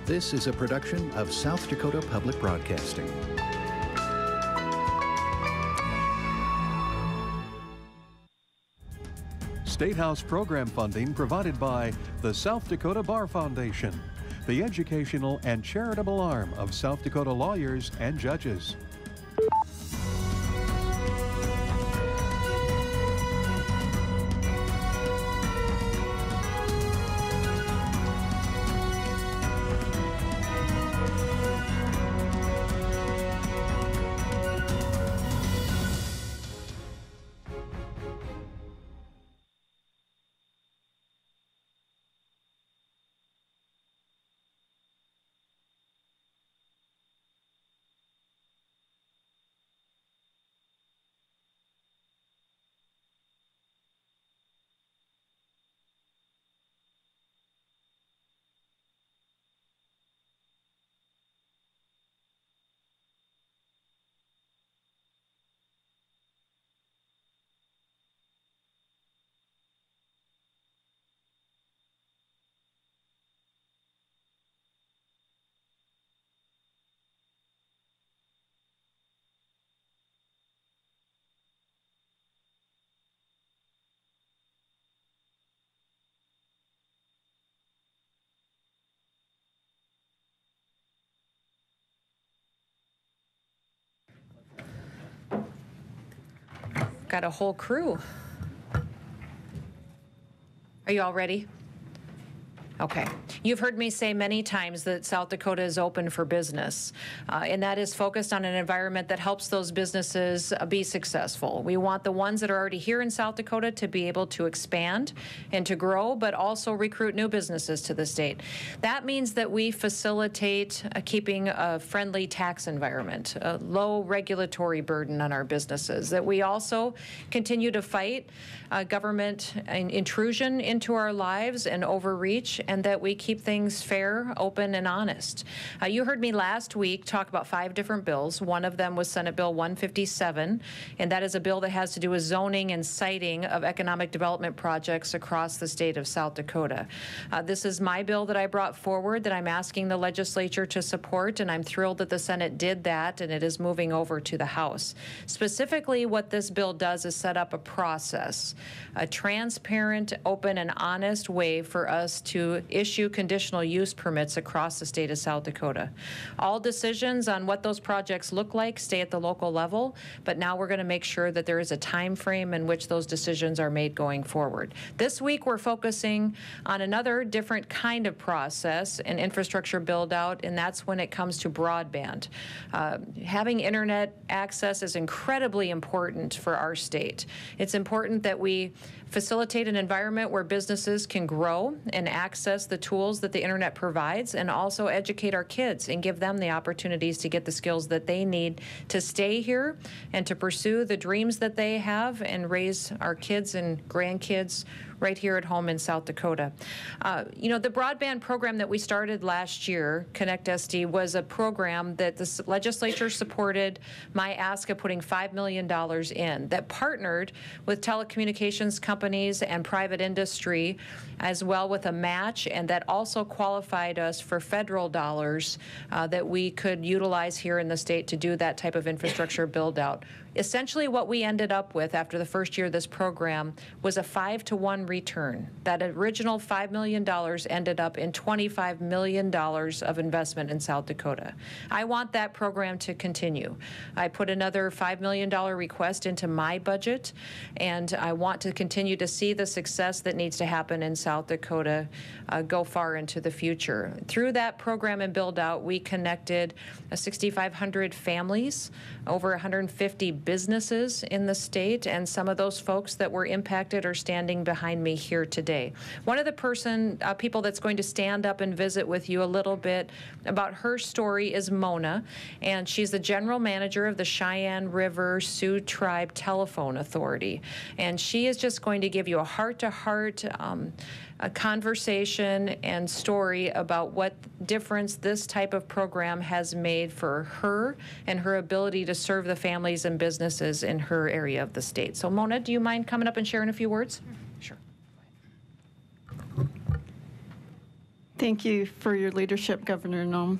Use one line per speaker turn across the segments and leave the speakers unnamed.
This is a production of South Dakota Public Broadcasting.
State House program funding provided by the South Dakota Bar Foundation, the educational and charitable arm of South Dakota lawyers and judges.
Got a whole crew. Are you all ready? Okay. You've heard me say many times that South Dakota is open for business, and that is focused on an environment that helps those businesses be successful. We want the ones that are already here in South Dakota to be able to expand and to grow, but also recruit new businesses to the state. That means that we facilitate keeping a friendly tax environment, a low regulatory burden on our businesses, that we also continue to fight government intrusion into our lives and overreach, and that we keep things fair, open, and honest. You heard me last week talk about 5 different bills. One of them was Senate Bill 157, and that is a bill that has to do with zoning and siting of economic development projects across the state of South Dakota. This is my bill that I brought forward that I'm asking the legislature to support, and I'm thrilled that the Senate did that, and it is moving over to the House. Specifically, what this bill does is set up a process, a transparent, open, and honest way for us to issue conditional use permits across the state of South Dakota. All decisions on what those projects look like stay at the local level, but now we're going to make sure that there is a time frame in which those decisions are made going forward. This week we're focusing on another different kind of process, an infrastructure build out, and that's when it comes to broadband. Having internet access is incredibly important for our state. It's important that we facilitate an environment where businesses can grow and access the tools that the internet provides, and also educate our kids and give them the opportunities to get the skills that they need to stay here and to pursue the dreams that they have and raise our kids and grandkids right here at home in South Dakota. The broadband program that we started last year, Connect SD, was a program that the legislature supported my ask of putting $5 million in, that partnered with telecommunications companies and private industry, as well with a match, and that also qualified us for federal dollars that we could utilize here in the state to do that type of infrastructure build out. Essentially what we ended up with after the first year of this program was a 5-to-1 return. That original $5 million ended up in $25 million of investment in South Dakota. I want that program to continue. I put another $5 million request into my budget, and I want to continue to see the success that needs to happen in South Dakota go far into the future. Through that program and build out, we connected 6,500 families, over 150 businesses in the state, and some of those folks that were impacted are standing behind me here today. One of the people that's going to stand up and visit with you a little bit about her story is Mona, and she's the general manager of the Cheyenne River Sioux Tribe Telephone Authority, and she is just going to give you a heart-to-heart a conversation and story about what difference this type of program has made for her and her ability to serve the families and businesses in her area of the state. So Mona, do you mind coming up and sharing a few words? Sure.
Thank you for your leadership, Governor Noem.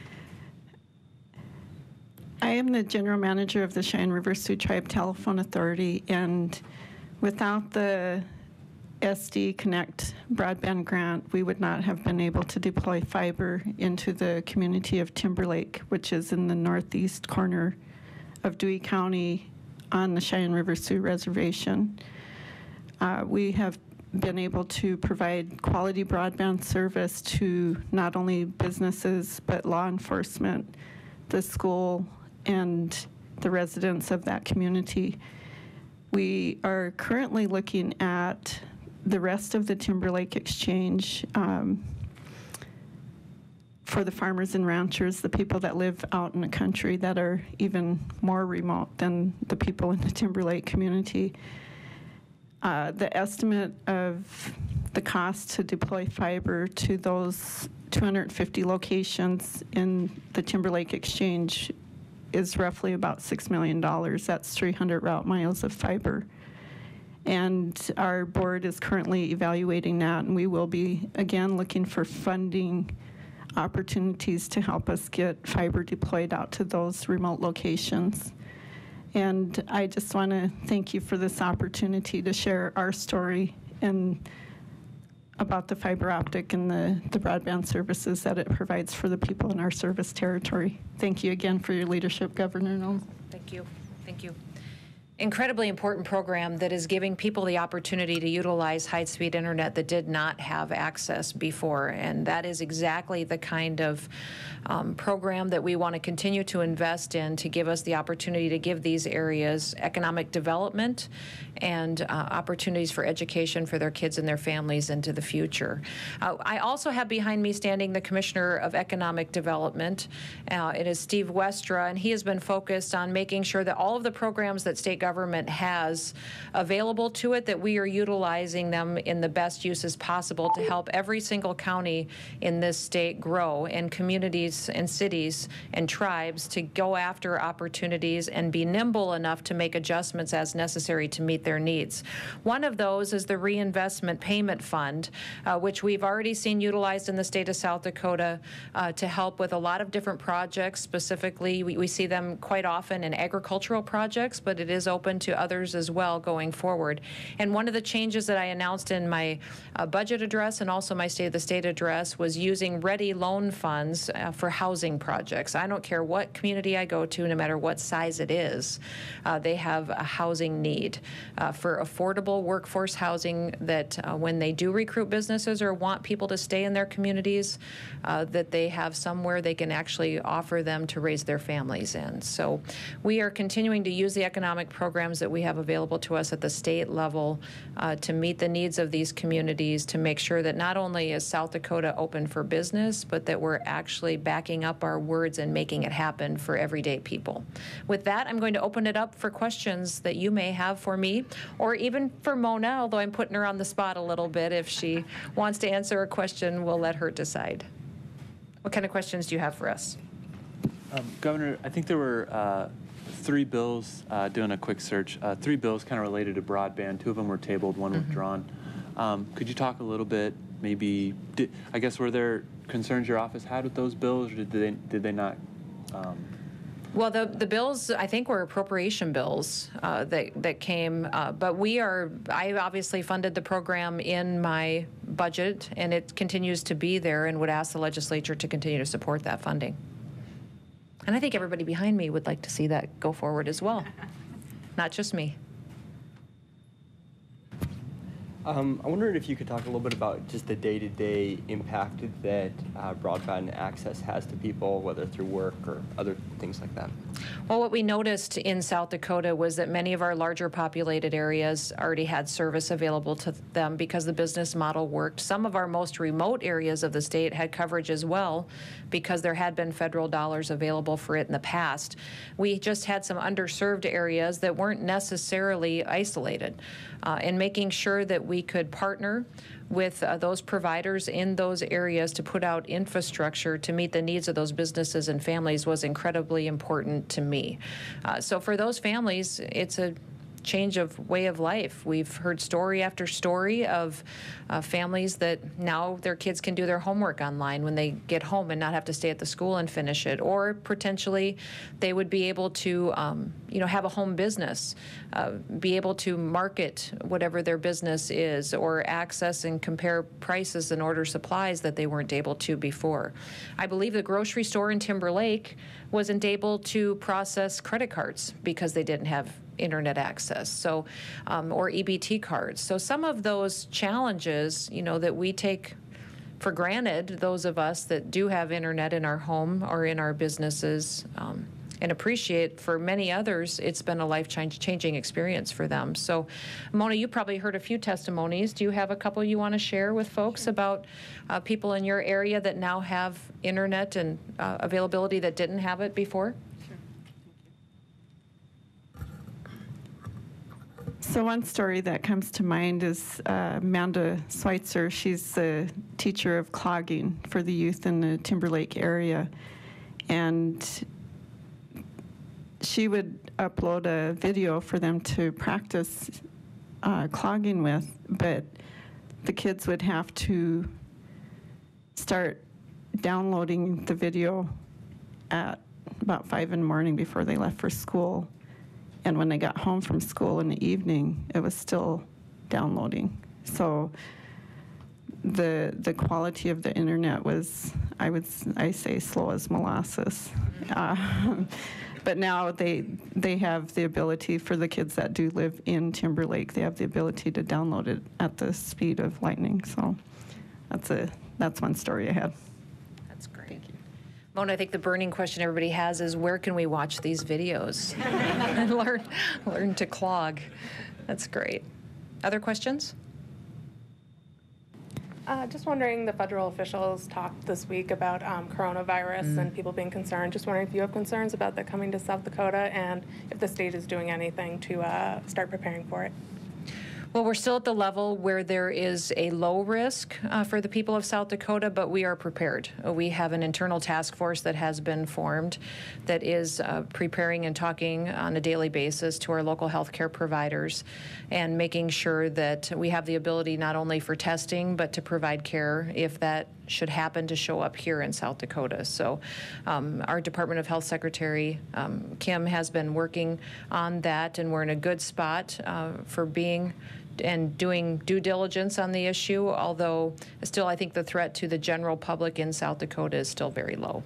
I am the general manager of the Cheyenne River Sioux Tribe Telephone Authority, and without the SD Connect broadband grant, we would not have been able to deploy fiber into the community of Timberlake, which is in the northeast corner of Dewey County on the Cheyenne River Sioux Reservation. We have been able to provide quality broadband service to not only businesses, but law enforcement, the school, and the residents of that community. We are currently looking at the rest of the Timberlake Exchange for the farmers and ranchers, the people that live out in the country that are even more remote than the people in the Timberlake community. The estimate of the cost to deploy fiber to those 250 locations in the Timberlake Exchange is roughly about $6 million. That's 300 route miles of fiber. And our board is currently evaluating that, and we will be, again, looking for funding opportunities to help us get fiber deployed out to those remote locations. And I just want to thank you for this opportunity to share our story and about the fiber optic and the broadband services that it provides for the people in our service territory. Thank you again for your leadership, Governor Noem.
Thank you. Thank you. Incredibly important program that is giving people the opportunity to utilize high-speed internet that did not have access before, and that is exactly the kind of program that we want to continue to invest in to give us the opportunity to give these areas economic development and opportunities for education for their kids and their families into the future. I also have behind me standing the Commissioner of Economic Development. It is Steve Westra, and he has been focused on making sure that all of the programs that state government has available to it, that we are utilizing them in the best uses possible to help every single county in this state grow, and communities and cities and tribes to go after opportunities and be nimble enough to make adjustments as necessary to meet their needs. One of those is the Reinvestment Payment Fund, which we've already seen utilized in the state of South Dakota to help with a lot of different projects. Specifically, we see them quite often in agricultural projects, but it is open to others as well going forward. And one of the changes that I announced in my budget address and also my State of the State address was using ready loan funds for housing projects. I don't care what community I go to, no matter what size it is, they have a housing need for affordable workforce housing that when they do recruit businesses or want people to stay in their communities, that they have somewhere they can actually offer them to raise their families in. So we are continuing to use the economic programs that we have available to us at the state level to meet the needs of these communities, to make sure that not only is South Dakota open for business, but that we're actually backing up our words and making it happen for everyday people. With that, I'm going to open it up for questions that you may have for me, or even for Mona, although I'm putting her on the spot a little bit. If she wants to answer a question, we'll let her decide. What kind of questions do you have for us?
Governor, I think there were 3 bills, doing a quick search, 3 bills kind of related to broadband. 2 of them were tabled, 1 withdrawn. Could you talk a little bit, maybe, I guess, were there concerns your office had with those bills, or did they not?
Well, the bills, I think, were appropriation bills that came, but I obviously funded the program in my budget, and it continues to be there, and would ask the legislature to continue to support that funding. And I think everybody behind me would like to see that go forward as well, not just me.
I wondered if you could talk a little bit about just the day-to-day impact that broadband access has to people, whether through work or other things like that.
Well, what we noticed in South Dakota was that many of our larger populated areas already had service available to them because the business model worked. Some of our most remote areas of the state had coverage as well because there had been federal dollars available for it in the past. We just had some underserved areas that weren't necessarily isolated. And making sure that we could partner with those providers in those areas to put out infrastructure to meet the needs of those businesses and families was incredibly important to me. So for those families, it's a change of way of life. We've heard story after story of families that now their kids can do their homework online when they get home and not have to stay at the school and finish it. Or potentially they would be able to, have a home business, be able to market whatever their business is, or access and compare prices and order supplies that they weren't able to before. I believe the grocery store in Timberlake wasn't able to process credit cards because they didn't have internet access, so or EBT cards. So some of those challenges, that we take for granted, those of us that do have internet in our home or in our businesses, and appreciate, for many others, it's been a life-changing experience for them. So, Mona, you probably heard a few testimonies. Do you have a couple you want to share with folks about people in your area that now have internet and availability that didn't have it before?
So one story that comes to mind is Amanda Schweitzer. She's the teacher of clogging for the youth in the Timberlake area. And she would upload a video for them to practice clogging with, but the kids would have to start downloading the video at about 5 in the morning before they left for school. And when they got home from school in the evening, it was still downloading. So the quality of the internet was, I say, slow as molasses. But now they have the ability, for the kids that do live in Timberlake, they have the ability to download it at the speed of lightning. So that's one story I had.
That's great. Thank you. Mona, I think the burning question everybody has is, where can we watch these videos and learn to clog? That's great. Other questions?
Just wondering, the federal officials talked this week about coronavirus and people being concerned. Just wondering if you have concerns about that coming to South Dakota, and if the state is doing anything to start preparing for it.
Well, we're still at the level where there is a low risk for the people of South Dakota, but we are prepared. We have an internal task force that has been formed that is preparing and talking on a daily basis to our local health care providers and making sure that we have the ability not only for testing, but to provide care if that should happen to show up here in South Dakota. So our Department of Health Secretary, Kim, has been working on that, and we're in a good spot for being and doing due diligence on the issue, although still I think the threat to the general public in South Dakota is still very low.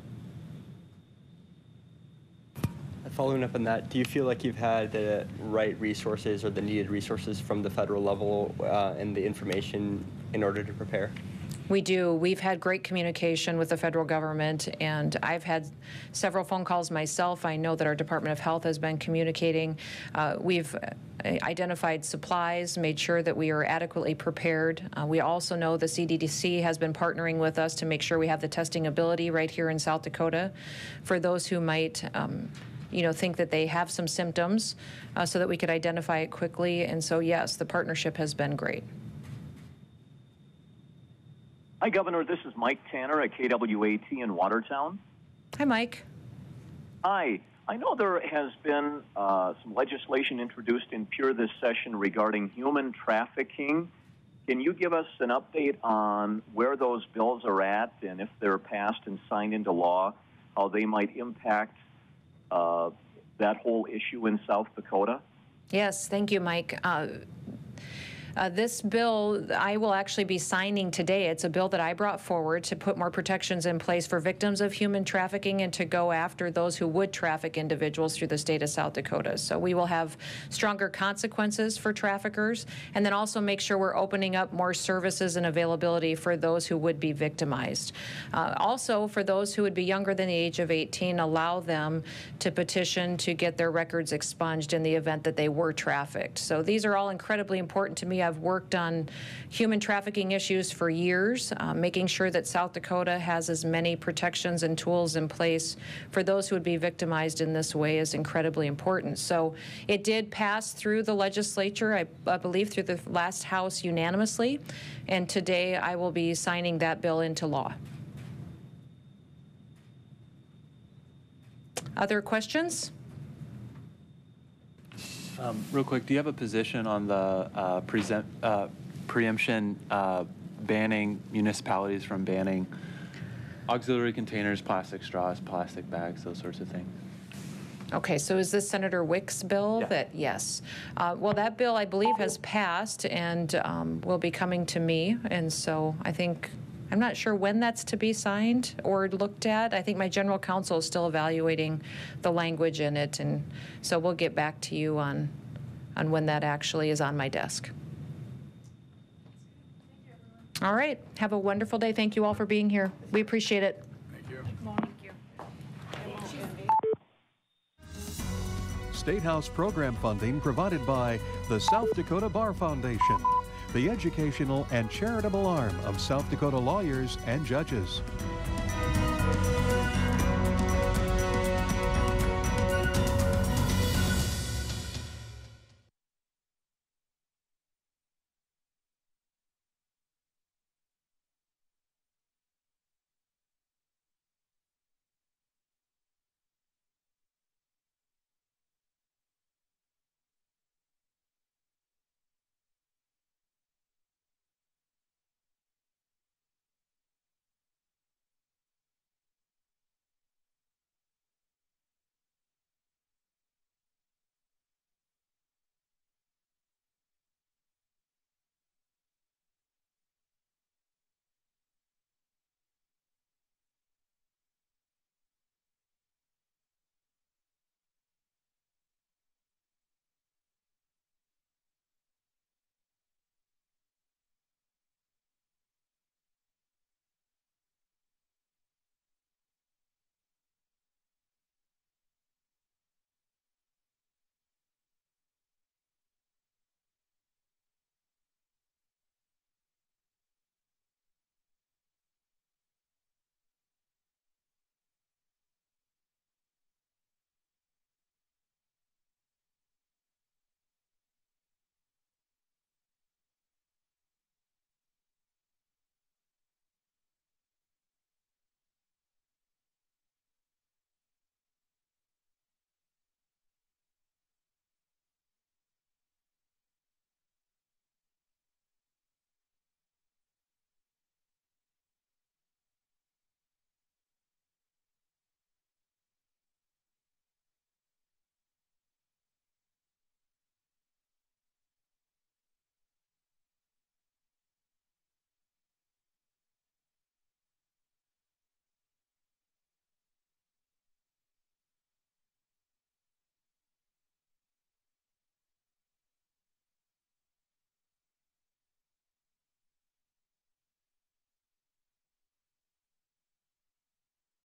Following up on that, do you feel like you've had the right resources or the needed resources from the federal level and the information in order to prepare?
We do. We've had great communication with the federal government, and I've had several phone calls myself. I know that our Department of Health has been communicating. We've identified supplies, made sure that we are adequately prepared. We also know the CDC has been partnering with us to make sure we have the testing ability right here in South Dakota for those who might think that they have some symptoms, so that we could identify it quickly. And so, yes, the partnership has been great.
Hi, Governor. This is Mike Tanner at KWAT in Watertown.
Hi, Mike.
Hi. I know there has been some legislation introduced in Pure this session regarding human trafficking. Can you give us an update on where those bills are at, and if they're passed and signed into law, how they might impact that whole issue in South Dakota?
Yes, thank you, Mike. This bill I will actually be signing today. It's a bill that I brought forward to put more protections in place for victims of human trafficking and to go after those who would traffic individuals through the state of South Dakota. So we will have stronger consequences for traffickers, and then also make sure we're opening up more services and availability for those who would be victimized. Also, for those who would be younger than the age of 18, allow them to petition to get their records expunged in the event that they were trafficked. So these are all incredibly important to me. I've worked on human trafficking issues for years, making sure that South Dakota has as many protections and tools in place for those who would be victimized in this way is incredibly important. So it did pass through the legislature, I believe through the last House unanimously, and today I will be signing that bill into law. Other questions?
Real quick, do you have a position on the preemption banning municipalities from banning auxiliary containers, plastic straws, plastic bags, those sorts of things?
Okay, so is this Senator Wick's bill?
Yeah.
That yes. Well, that bill I believe has passed and will be coming to me, and so I think I'm not sure when that's to be signed or looked at. I think my general counsel is still evaluating the language in it, and so we'll get back to you on when that actually is on my desk. All right. Have a wonderful day. Thank you all for being here. We appreciate it.
Thank you.
State House program funding provided by the South Dakota Bar Foundation, the educational and charitable arm of South Dakota lawyers and judges.